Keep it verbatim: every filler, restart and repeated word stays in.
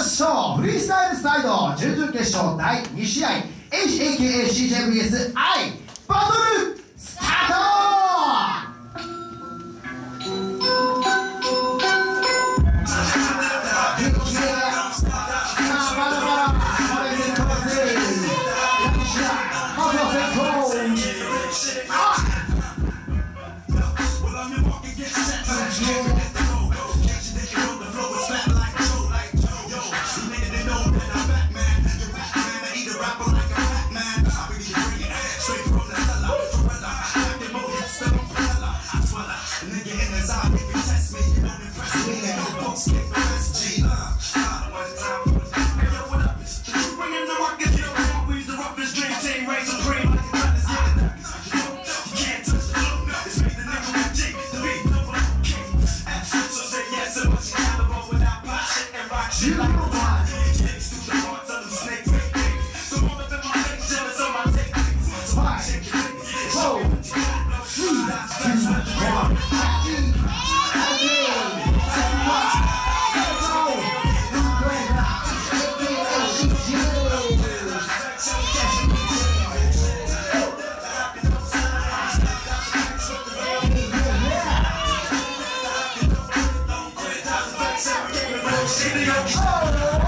しょう。フリースタイルスタイド準々決勝だいに試合 エイチエーケーエーシージェーブイエスアイ バトルスタート。Oh!